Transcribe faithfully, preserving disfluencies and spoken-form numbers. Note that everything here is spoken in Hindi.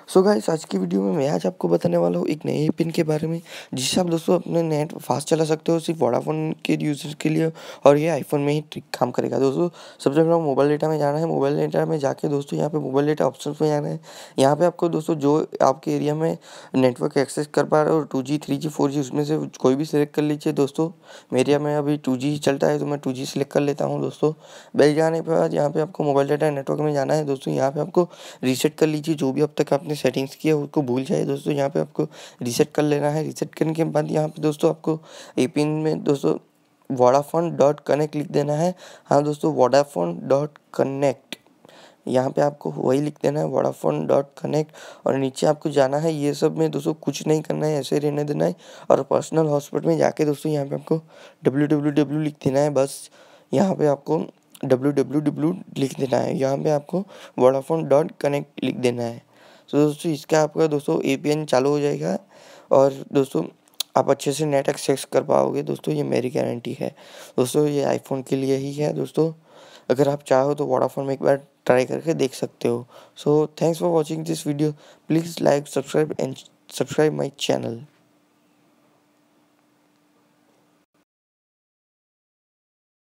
सो गाइस आज की वीडियो में मैं आज आपको बताने वाला हूँ एक नए पिन के बारे में, जिससे आप दोस्तों अपने नेट फास्ट चला सकते हो सिर्फ वोडाफोन के यूज़र के लिए। और ये आईफोन में ही ट्रिक काम करेगा दोस्तों। सबसे पहले मोबाइल डेटा में जाना है। मोबाइल डेटा में जाके दोस्तों यहाँ पे मोबाइल डेटा ऑप्शन में जाना है। यहाँ पे आपको दोस्तों जो आपके एरिया में नेटवर्क एक्सेस कर पा रहे हो two G three G four G उसमें से कोई भी सिलेक्ट कर लीजिए दोस्तों। मेरे एरिया में अभी टू जी ही चलता है तो मैं टू जी सिलेक्ट कर लेता हूँ दोस्तों। बैल जाने के बाद यहाँ पे आपको मोबाइल डेटा नेटवर्क में जाना है दोस्तों। यहाँ पे आपको रीसेट कर लीजिए, जो भी अब तक आपने सेटिंग्स किया उसको भूल जाए दोस्तों। यहाँ पे आपको रीसेट कर लेना है। रीसेट करने के बाद यहाँ पे दोस्तों आपको ए पिन में दोस्तों वोडाफोन डॉट कनेक्ट लिख देना है। हाँ दोस्तों, वोडाफोन डॉट कनेक्ट यहाँ पे आपको वही लिख देना है, वोडाफोन डॉट कनेक्ट। और नीचे आपको जाना है। ये सब में दोस्तों कुछ नहीं करना है, ऐसे रहने देना है। और पर्सनल हॉटस्पॉट में जाके दोस्तों यहाँ पे आपको डब्ल्यू डब्ल्यू डब्ल्यू लिख देना है बस। यहाँ पे आपको डब्ल्यू डब्ल्यू डब्ल्यू लिख देना है। यहाँ पे आपको वोडाफोन डॉट कनेक्ट लिख देना है। तो दोस्तों इसका आपका दोस्तों ए पी एन चालू हो जाएगा और दोस्तों आप अच्छे से नेट एक्सेस कर पाओगे दोस्तों। ये मेरी गारंटी है दोस्तों। ये आईफोन के लिए ही है दोस्तों। अगर आप चाहो तो वोडाफोन में एक बार ट्राई करके देख सकते हो। So thanks for watching this video. Please like, subscribe and subscribe my channel.